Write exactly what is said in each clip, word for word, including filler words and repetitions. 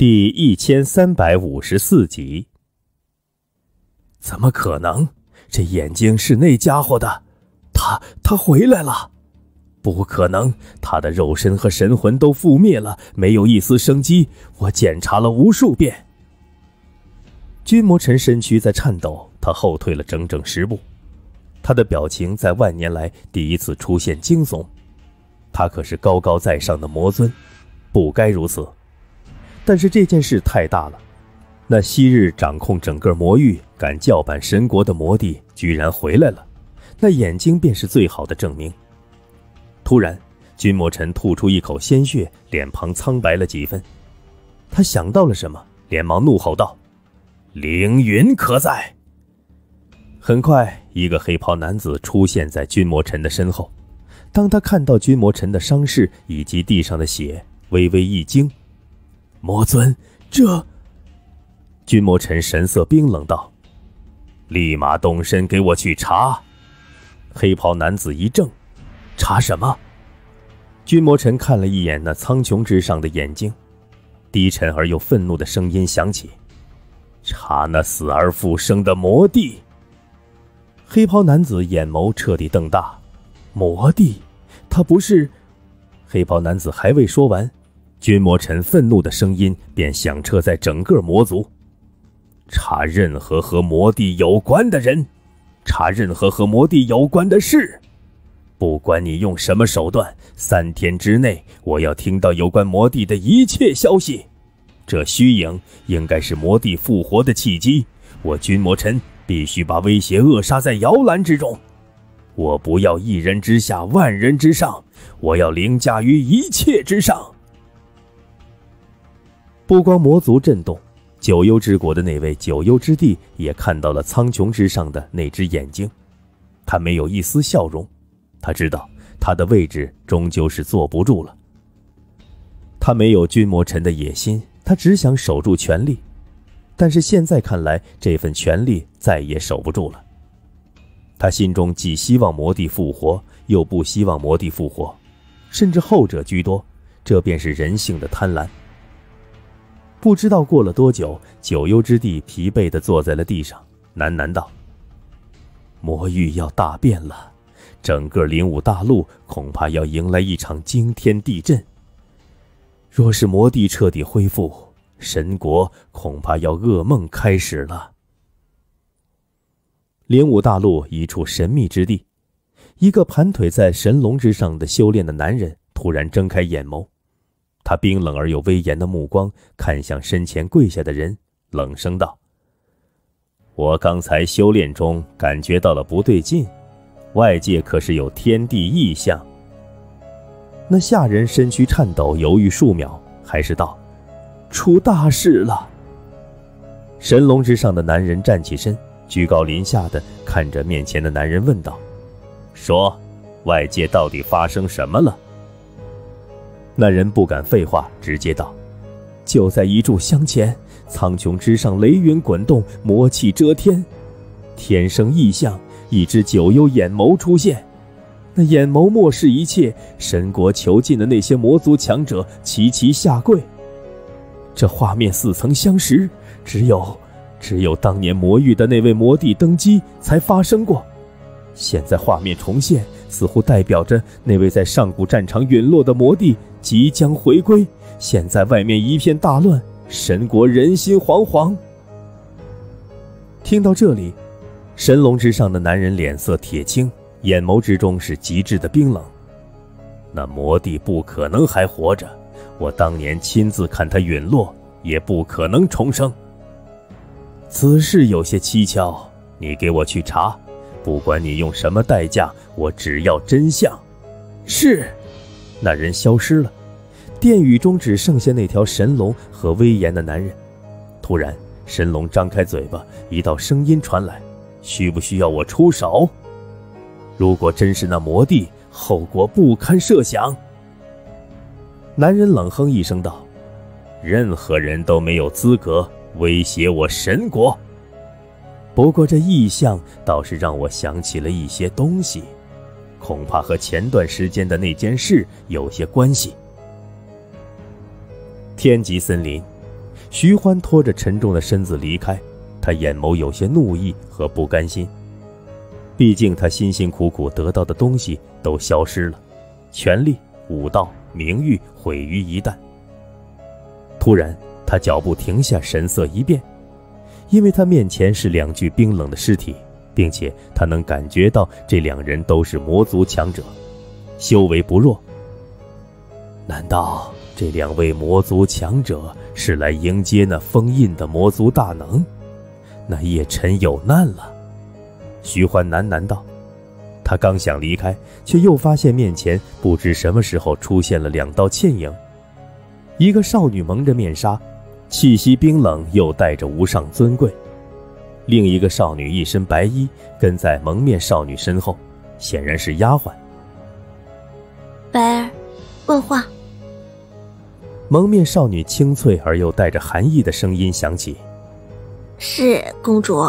第一千三百五十四集。怎么可能？这眼睛是那家伙的，他他回来了！不可能，他的肉身和神魂都覆灭了，没有一丝生机。我检查了无数遍。君魔尘身躯在颤抖，他后退了整整十步。他的表情在万年来第一次出现惊悚。他可是高高在上的魔尊，不该如此。但是这件事太大了，那昔日掌控整个魔域、敢叫板神国的魔帝居然回来了，那眼睛便是最好的证明。突然，君魔尘吐出一口鲜血，脸庞苍白了几分。他想到了什么，连忙怒吼道：“凌云可在？”很快，一个黑袍男子出现在君魔尘的身后。当他看到君魔尘的伤势以及地上的血，微微一惊。魔尊，这……君魔尘神色冰冷道：“立马动身，给我去查！”黑袍男子一怔：“查什么？”君魔尘看了一眼那苍穹之上的眼睛，低沉而又愤怒的声音响起：“查那死而复生的魔帝！”黑袍男子眼眸彻底瞪大：“魔帝？他不是……”黑袍男子还未说完，君魔尘愤怒的声音便响彻在整个魔族：“查任何和魔帝有关的人，查任何和魔帝有关的事，不管你用什么手段，三天之内我要听到有关魔帝的一切消息。这虚影应该是魔帝复活的契机，我君魔尘必须把威胁扼杀在摇篮之中。我不要一人之下万人之上，我要凌驾于一切之上。”不光魔族震动，九幽之国的那位九幽之帝也看到了苍穹之上的那只眼睛。他没有一丝笑容，他知道他的位置终究是坐不住了。他没有君魔尘的野心，他只想守住权力，但是现在看来，这份权力再也守不住了。他心中既希望魔帝复活，又不希望魔帝复活，甚至后者居多，这便是人性的贪婪。不知道过了多久，九幽之帝疲惫地坐在了地上，喃喃道：“魔域要大变了，整个灵武大陆恐怕要迎来一场惊天地震。若是魔帝彻底恢复，神国恐怕要噩梦开始了。”灵武大陆一处神秘之地，一个盘腿在神龙之上的修炼的男人突然睁开眼眸。他冰冷而又威严的目光看向身前跪下的人，冷声道：“我刚才修炼中感觉到了不对劲，外界可是有天地异象。”那下人身躯颤抖，犹豫数秒，还是道：“出大事了。”神龙之上的男人站起身，居高临下的看着面前的男人问道：“说，外界到底发生什么了？”那人不敢废话，直接道：“就在一炷香前，苍穹之上雷云滚动，魔气遮天，天生异象，一只九幽眼眸出现。那眼眸漠视一切，神国囚禁的那些魔族强者齐齐下跪。这画面似曾相识，只有只有当年魔域的那位魔帝登基才发生过。现在画面重现，似乎代表着那位在上古战场陨落的魔帝即将回归。现在外面一片大乱，神国人心惶惶。”听到这里，神龙之上的男人脸色铁青，眼眸之中是极致的冰冷。那魔帝不可能还活着，我当年亲自看他陨落，也不可能重生。此事有些蹊跷，你给我去查，不管你用什么代价，我只要真相。是。那人消失了，殿宇中只剩下那条神龙和威严的男人。突然，神龙张开嘴巴，一道声音传来：“需不需要我出手？如果真是那魔帝，后果不堪设想。”男人冷哼一声道：“任何人都没有资格威胁我神国。不过这异象倒是让我想起了一些东西，恐怕和前段时间的那件事有些关系。”天极森林， 徐欢拖着沉重的身子离开，他眼眸有些怒意和不甘心。毕竟他辛辛苦苦得到的东西都消失了，权力、武道、名誉毁于一旦。突然他脚步停下，神色一变，因为他面前是两具冰冷的尸体，并且他能感觉到这两人都是魔族强者，修为不弱。难道这两位魔族强者是来迎接那封印的魔族大能？那叶晨有难了。徐欢喃喃道。他刚想离开，却又发现面前不知什么时候出现了两道倩影。一个少女蒙着面纱，气息冰冷又带着无上尊贵；另一个少女一身白衣，跟在蒙面少女身后，显然是丫鬟。 白儿，问话。 蒙面少女清脆而又带着寒意的声音响起： 是公主。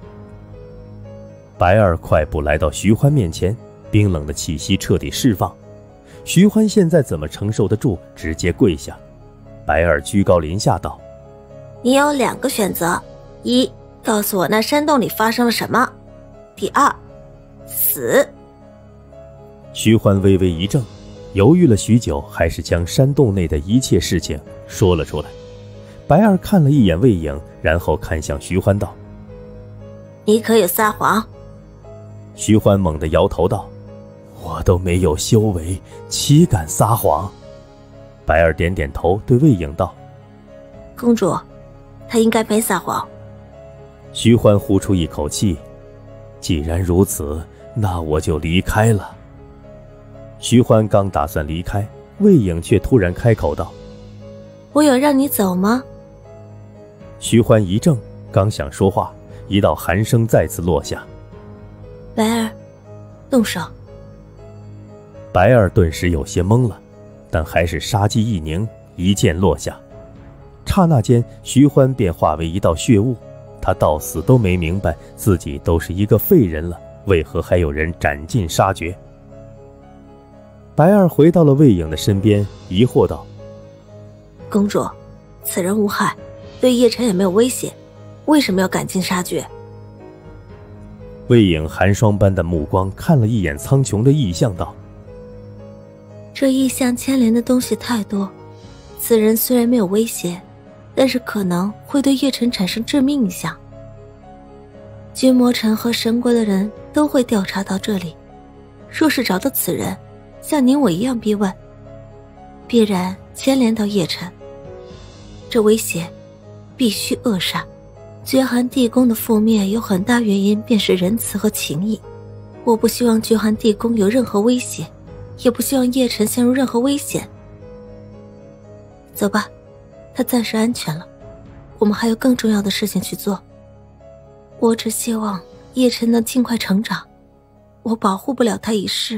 白儿快步来到徐欢面前，冰冷的气息彻底释放。徐欢现在怎么承受得住，直接跪下。白儿居高临下道： 你有两个选择，一，告诉我那山洞里发生了什么；第二，死。 徐欢微微一怔，犹豫了许久，还是将山洞内的一切事情说了出来。白儿看了一眼魏影，然后看向徐欢道： 你可以撒谎。 徐欢猛地摇头道：我都没有修为，岂敢撒谎？白儿点点头，对魏影道： 公主，她应该没撒谎。 徐欢呼出一口气：既然如此，那我就离开了。徐欢刚打算离开，魏影却突然开口道： 我有让你走吗？ 徐欢一怔，刚想说话，一道寒声再次落下： 白儿，动手。 白儿顿时有些懵了，但还是杀机一凝，一剑落下。刹那间，徐欢便化为一道血雾。他到死都没明白自己都是一个废人了，为何还有人斩尽杀绝。白儿回到了魏影的身边，疑惑道： 公主，此人无害，对叶晨也没有威胁，为什么要赶尽杀绝？ 魏影寒霜般的目光看了一眼苍穹的异象，道： 这异象牵连的东西太多，此人虽然没有威胁，但是可能会对叶晨产生致命影响。君魔城和神国的人都会调查到这里，若是找到此人，像您我一样逼问，必然牵连到叶晨。这威胁必须扼杀。绝寒地宫的覆灭有很大原因便是仁慈和情谊，我不希望绝寒地宫有任何威胁，也不希望叶晨陷入任何危险。走吧，他暂时安全了，我们还有更重要的事情去做。我只希望叶晨能尽快成长，我保护不了他一世。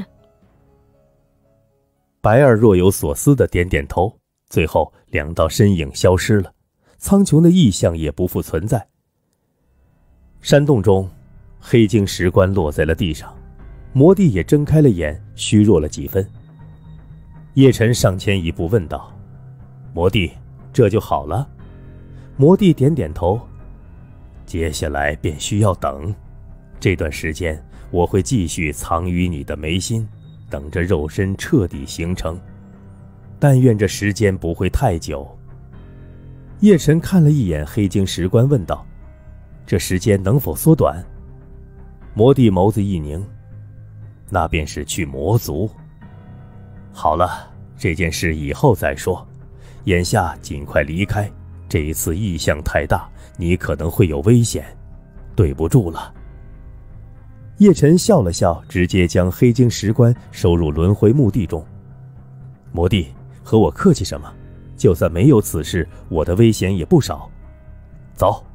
白儿若有所思地点点头，最后两道身影消失了，苍穹的异象也不复存在。山洞中，黑晶石棺落在了地上，魔帝也睁开了眼，虚弱了几分。叶晨上前一步问道：魔帝，这就好了？魔帝点点头：接下来便需要等，这段时间我会继续藏于你的眉心，等着肉身彻底形成，但愿这时间不会太久。叶晨看了一眼黑晶石棺，问道：这时间能否缩短？魔帝眸子一凝：那便是去魔族。好了，这件事以后再说，眼下尽快离开，这一次异象太大，你可能会有危险，对不住了。叶晨笑了笑，直接将黑晶石棺收入轮回墓地中。魔帝，和我客气什么？就算没有此事，我的危险也不少。走。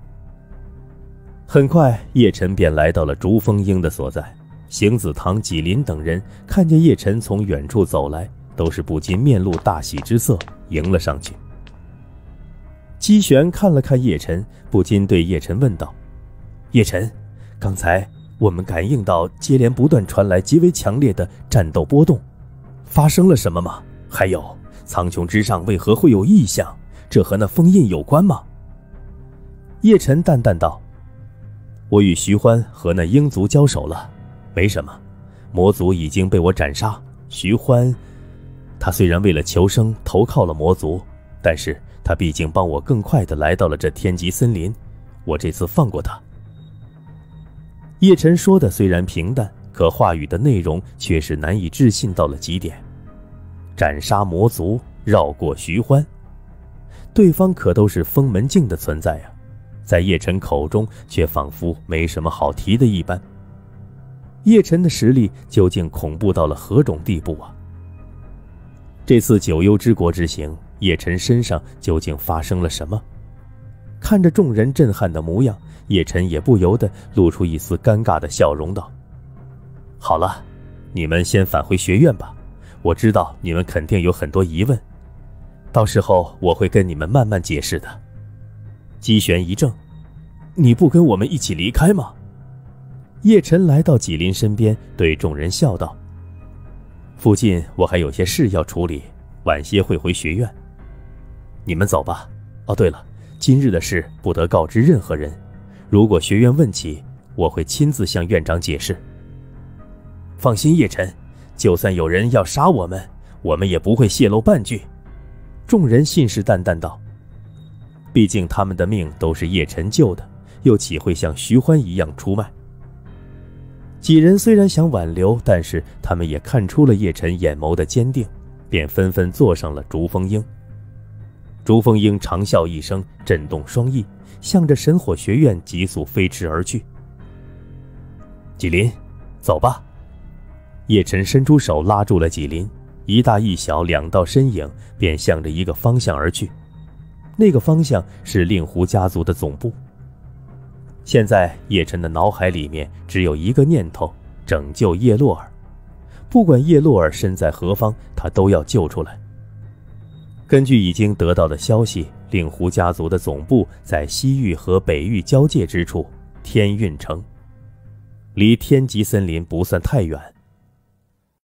很快，叶晨便来到了竹风鹰的所在。邢子堂、纪林等人看见叶晨从远处走来，都是不禁面露大喜之色，迎了上去。姬玄看了看叶晨，不禁对叶晨问道：叶晨，刚才我们感应到接连不断传来极为强烈的战斗波动，发生了什么吗？还有，苍穹之上为何会有异象？ 这和那封印有关吗？叶晨淡淡道：我与徐欢和那鹰族交手了，没什么，魔族已经被我斩杀。徐欢，他虽然为了求生投靠了魔族，但是他毕竟帮我更快地来到了这天极森林，我这次放过他。叶晨说的虽然平淡，可话语的内容却是难以置信到了极点。斩杀魔族，绕过徐欢，对方可都是封门境的存在啊，在叶晨口中却仿佛没什么好提的一般。叶晨的实力究竟恐怖到了何种地步啊？这次九幽之国之行，叶晨身上究竟发生了什么？看着众人震撼的模样，叶晨也不由得露出一丝尴尬的笑容道：好了，你们先返回学院吧，我知道你们肯定有很多疑问，到时候我会跟你们慢慢解释的。姬玄一怔：你不跟我们一起离开吗？叶晨来到纪灵身边，对众人笑道：附近我还有些事要处理，晚些会回学院，你们走吧。哦，对了，今日的事不得告知任何人，如果学院问起，我会亲自向院长解释。放心，叶晨，就算有人要杀我们，我们也不会泄露半句。众人信誓旦旦道。毕竟他们的命都是叶晨救的，又岂会像徐欢一样出卖？几人虽然想挽留，但是他们也看出了叶晨眼眸的坚定，便纷纷坐上了竹风鹰。竹风鹰长啸一声，震动双翼，向着神火学院急速飞驰而去。纪灵，走吧。叶晨伸出手拉住了纪灵，一大一小两道身影便向着一个方向而去，那个方向是令狐家族的总部。现在叶晨的脑海里面只有一个念头：拯救叶洛尔。不管叶洛尔身在何方，他都要救出来。根据已经得到的消息，令狐家族的总部在西域和北域交界之处，天运城，离天极森林不算太远。